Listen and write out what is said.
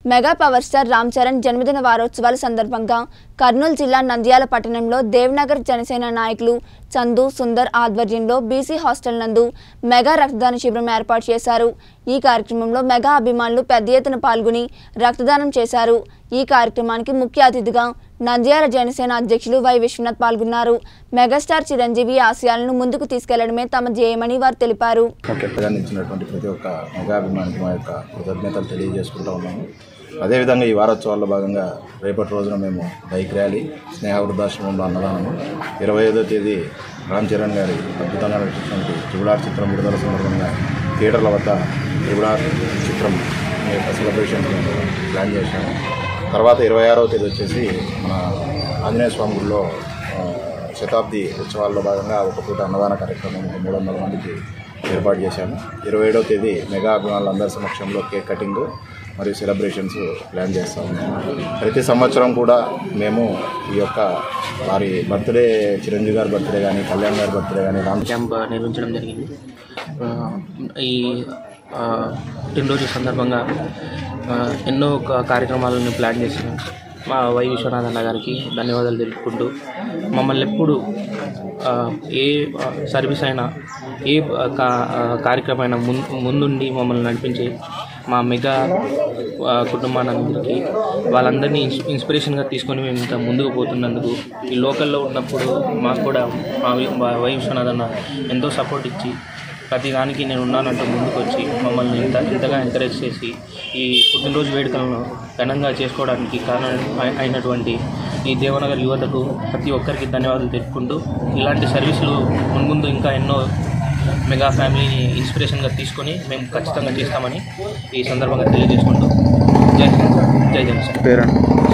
Mega power star Ram Charan జన్మదిన వారోత్సవాల సందర్భంగా కర్నూలు జిల్లా నంద్యాల పట్టణంలో దేవనగర్ జనసేన నాయకులు చందు సుందర్ ఆధ్వర్యంలో బీసీ హాస్టల్ నందు మెగా రక్తదాన శిబిరం ఏర్పాటు చేశారు। ఈ కార్యక్రమంలో మెగా అభిమానులు పెద్ద ఎత్తున పాల్గొని రక్తదానం చేశారు। ఈ కార్యక్రమానికి ముఖ్య అతిథిగా నంద్యాల జనసేన అధ్యక్షులు వై విశ్వనాథ్ పాల్గొన్నారు। మెగాస్టార్ చిరంజీవి ఆశయాలను ముందుకు తీసుకెళ్లడమే తమ ధ్యేయమని వారు తెలిపారు। ప్రతి ఒక్క మెగా అభిమానికి మా యొక్క కృతజ్ఞతలు తెలియజేసుకుంటూ ఉన్నాము। అదేవిధంగా ఈ వారోత్సవాల్లో భాగంగా రేపటి రోజున మేము బైక్ ర్యాలీ, స్నేహ వృద్ధాశ్రమంలో అన్నదానము, 25వ తేదీ రామ్ చరణ్ గారి అద్భుతంగా నటించినటువంటి త్రిబుల్ చిత్రం విడుదల సందర్భంగా థియేటర్ల వద్ద త్రిబుల్ చిత్రం యొక్క సెలబ్రేషన్ ప్లాన్ చేశాము। తర్వాత 26వ తేదీ వచ్చేసి మన ఆంజనేయ స్వామి గుడిలో శతాబ్ది ఉత్సవాల్లో భాగంగా ఒక పూట అన్నదాన కార్యక్రమం 300 మందికి ఏర్పాటు చేశాము। 27వ తేదీ మెగా అభిమానులందరి సమక్షంలో కేక్ కటింగ్ మరియు సెలబ్రేషన్స్ ప్లాన్ చేస్తాము। ప్రతి సంవత్సరం కూడా మేము ఈ యొక్క వారి బర్త్డే, చిరంజీవి గారి బర్త్డే కానీ, కళ్యాణ్ గారి బర్త్డే కానీ క్యాంప్ నిర్వహించడం జరిగింది। ఈ పుట్టినరోజు సందర్భంగా ఎన్నో కార్యక్రమాలను ప్లాన్ చేసాము। మా వై విశ్వనాథ్ అన్న గారికి ధన్యవాదాలు తెలుపుకుంటూ మమ్మల్ని ఎప్పుడు ఏ సర్వీస్ అయినా ఏ కార్యక్రమం ముందుండి మమ్మల్ని నడిపించి మా మెగా కుటుంబానందరికీ వాళ్ళందరినీ ఇన్స్పిరేషన్గా తీసుకొని మేము ఇంత ముందుకు పోతున్నందుకు, ఈ లోకల్లో ఉన్నప్పుడు మాకు కూడా మా వై విశ్వనాథ్ అన్న ఎంతో సపోర్ట్ ఇచ్చి ప్రతి దానికి నేను ఉన్నానంటూ ముందుకు వచ్చి మమ్మల్ని ఇంతగా ఎంకరేజ్ చేసి ఈ పుట్టినరోజు వేడుకలను ఘనంగా చేసుకోవడానికి కారణం అయినటువంటి ఈ దేవనగర్ యువతకు ప్రతి ఒక్కరికి ధన్యవాదాలు తెలుపుకుంటూ, ఇలాంటి సర్వీసులు మున్ముందు ఇంకా ఎన్నో మెగా ఫ్యామిలీని ఇన్స్పిరేషన్గా తీసుకొని మేము ఖచ్చితంగా చేస్తామని ఈ సందర్భంగా తెలియజేసుకుంటూ జై హింద్, జై జనసేన।